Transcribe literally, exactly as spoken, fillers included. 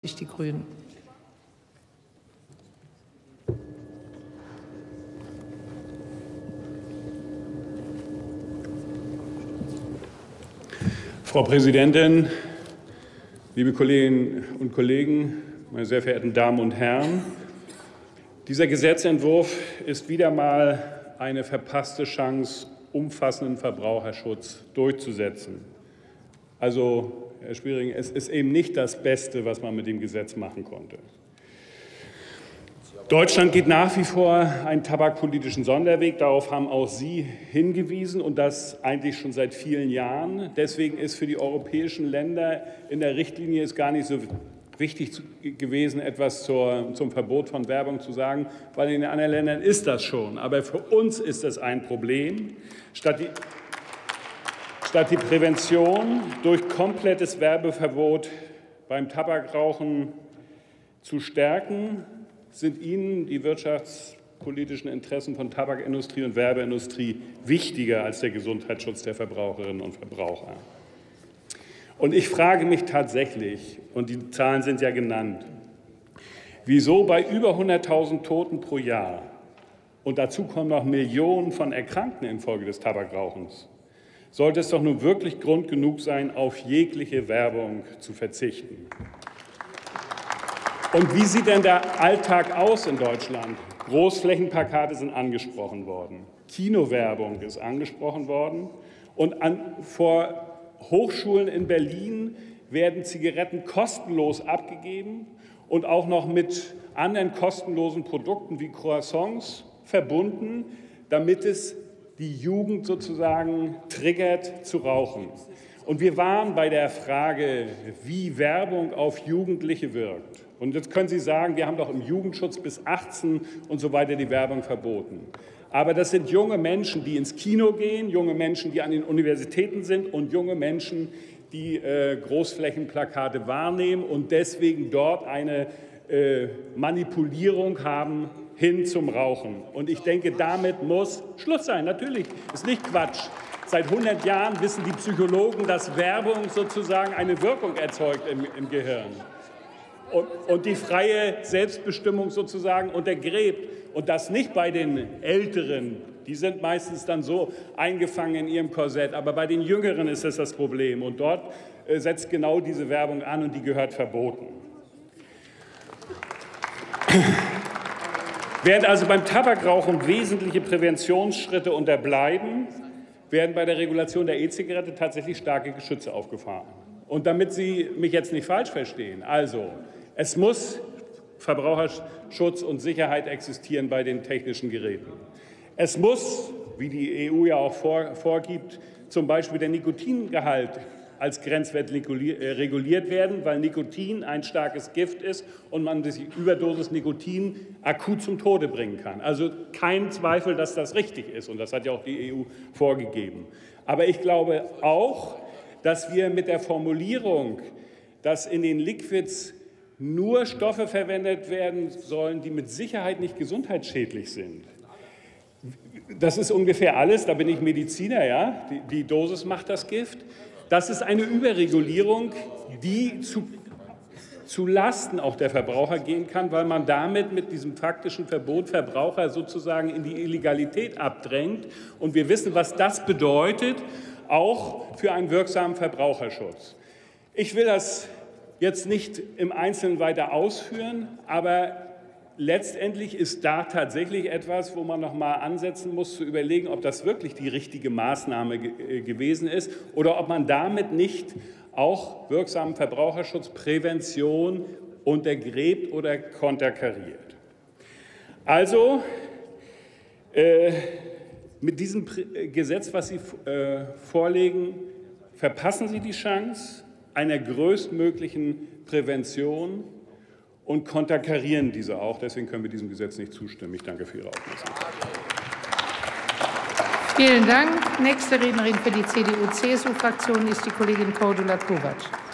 Die Grünen. Frau Präsidentin, liebe Kolleginnen und Kollegen, meine sehr verehrten Damen und Herren! Dieser Gesetzentwurf ist wieder mal eine verpasste Chance, umfassenden Verbraucherschutz durchzusetzen. Also, Herr Spiering, es ist eben nicht das Beste, was man mit dem Gesetz machen konnte. Deutschland geht nach wie vor einen tabakpolitischen Sonderweg. Darauf haben auch Sie hingewiesen, und das eigentlich schon seit vielen Jahren. Deswegen ist für die europäischen Länder in der Richtlinie ist gar nicht so wichtig gewesen, etwas zur, zum Verbot von Werbung zu sagen, weil in den anderen Ländern ist das schon. Aber für uns ist das ein Problem. Statt die Statt die Prävention durch komplettes Werbeverbot beim Tabakrauchen zu stärken, sind Ihnen die wirtschaftspolitischen Interessen von Tabakindustrie und Werbeindustrie wichtiger als der Gesundheitsschutz der Verbraucherinnen und Verbraucher. Und ich frage mich tatsächlich, und die Zahlen sind ja genannt, wieso bei über hunderttausend Toten pro Jahr, und dazu kommen noch Millionen von Erkrankten infolge des Tabakrauchens, sollte es doch nun wirklich Grund genug sein, auf jegliche Werbung zu verzichten. Und wie sieht denn der Alltag aus in Deutschland? Großflächenplakate sind angesprochen worden. Kinowerbung ist angesprochen worden. Und an, vor Hochschulen in Berlin werden Zigaretten kostenlos abgegeben und auch noch mit anderen kostenlosen Produkten wie Croissants verbunden, damit es die Jugend sozusagen triggert zu rauchen. Und wir waren bei der Frage, wie Werbung auf Jugendliche wirkt. Und jetzt können Sie sagen, wir haben doch im Jugendschutz bis achtzehn und so weiter die Werbung verboten. Aber das sind junge Menschen, die ins Kino gehen, junge Menschen, die an den Universitäten sind und junge Menschen, die äh, Großflächenplakate wahrnehmen und deswegen dort eine äh, Manipulierung haben hin zum Rauchen. Und ich denke, damit muss Schluss sein. Natürlich, ist nicht Quatsch. Seit hundert Jahren wissen die Psychologen, dass Werbung sozusagen eine Wirkung erzeugt im, im Gehirn und, und die freie Selbstbestimmung sozusagen untergräbt. Und das nicht bei den Älteren, die sind meistens dann so eingefangen in ihrem Korsett, aber bei den Jüngeren ist das das Problem. Und dort äh, setzt genau diese Werbung an und die gehört verboten. Während also beim Tabakrauchen wesentliche Präventionsschritte unterbleiben, werden bei der Regulation der E-Zigarette tatsächlich starke Geschütze aufgefahren. Und damit Sie mich jetzt nicht falsch verstehen, also es muss Verbraucherschutz und Sicherheit existieren bei den technischen Geräten. Es muss, wie die E U ja auch vor, vorgibt, zum Beispiel der Nikotingehalt als Grenzwert reguliert werden, weil Nikotin ein starkes Gift ist und man die Überdosis Nikotin akut zum Tode bringen kann. Also kein Zweifel, dass das richtig ist, und das hat ja auch die E U vorgegeben. Aber ich glaube auch, dass wir mit der Formulierung, dass in den Liquids nur Stoffe verwendet werden sollen, die mit Sicherheit nicht gesundheitsschädlich sind. Das ist ungefähr alles, da bin ich Mediziner, ja, die, die Dosis macht das Gift. Das ist eine Überregulierung, die zu, zu Lasten auch der Verbraucher gehen kann, weil man damit mit diesem faktischen Verbot Verbraucher sozusagen in die Illegalität abdrängt. Und wir wissen, was das bedeutet, auch für einen wirksamen Verbraucherschutz. Ich will das jetzt nicht im Einzelnen weiter ausführen, aber letztendlich ist da tatsächlich etwas, wo man noch mal ansetzen muss, zu überlegen, ob das wirklich die richtige Maßnahme ge gewesen ist oder ob man damit nicht auch wirksamen Verbraucherschutz, Prävention untergräbt oder konterkariert. Also äh, mit diesem Prä Gesetz, was Sie äh, vorlegen, verpassen Sie die Chance einer größtmöglichen Prävention und konterkarieren diese auch. Deswegen können wir diesem Gesetz nicht zustimmen. Ich danke für Ihre Aufmerksamkeit. Vielen Dank. Nächste Rednerin für die C D U C S U-Fraktion ist die Kollegin Cordula Kovac.